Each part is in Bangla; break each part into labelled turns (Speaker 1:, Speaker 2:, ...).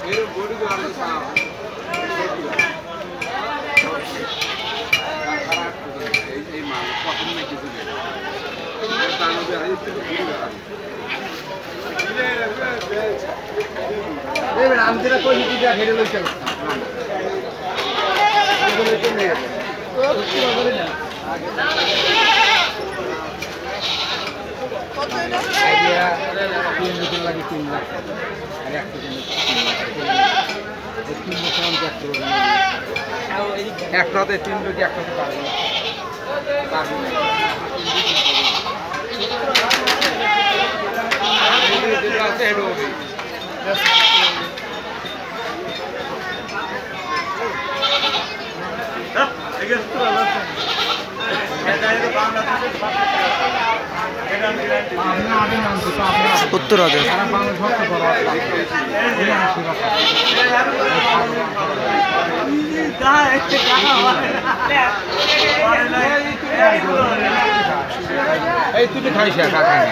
Speaker 1: আমি যেটা কই দিটা ঘেরে লইছে একটাতে 3 রুটি একটাতে পারবে
Speaker 2: উত্তর হাজার
Speaker 1: এই তুই খাইছিস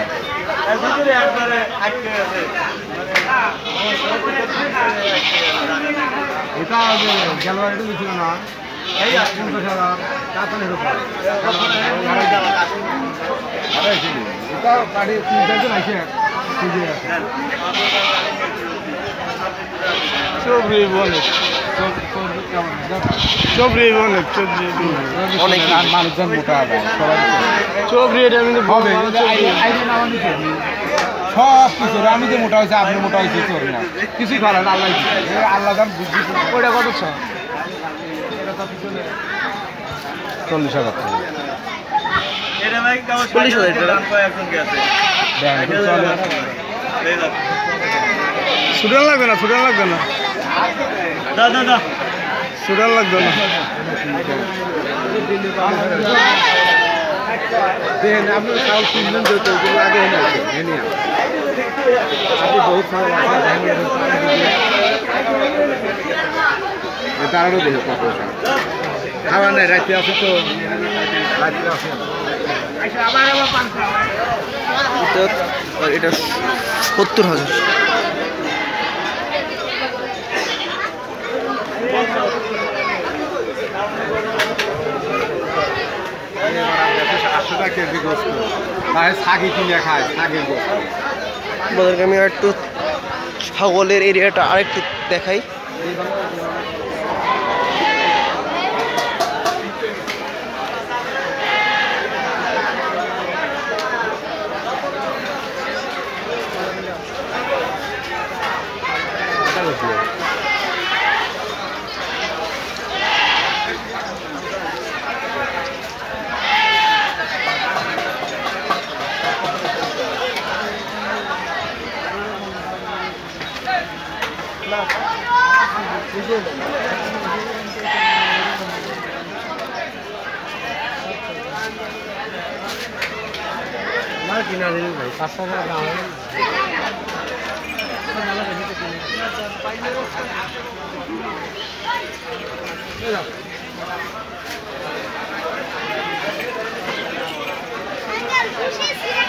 Speaker 1: এটা জানুয়ারিতে দিছিল না এই 50,000 কাতানের উপর এটা পাড়ি 3 আছে চবরি বলে চবরি বলে
Speaker 2: অনেক
Speaker 1: মানুষজন মোটা হবে চবরি এটা কিন্তু হবে সব কিছু আমি যে মোটা হয়েছে আপনি মোটা হয়েছে চোর না কিছুই ভালো না আল্লাহ আল্লাহ বুদ্ধি ওইটা কত 40,000 সুডান লাগবে না সুডান লাগবে না সুডান লাগবে না দেখেন আপনি চাউল কিনলেন যেহেতু ওগুলো আগে এনে আপনি বহুত তারও দেখে কত খাবার নাই রাতে আছে তো রাতে আছে
Speaker 2: এটা 70,000
Speaker 1: 800 টাকা কেজি গোস্ত ছাগি কিনে খায় ছাগির গোস্ত
Speaker 2: বদরকে আমি একটু ছাগলের এরিয়াটা আরেকটু দেখাই
Speaker 1: কিনা দিন ভাই 500 টাকা দাম
Speaker 3: Thank you.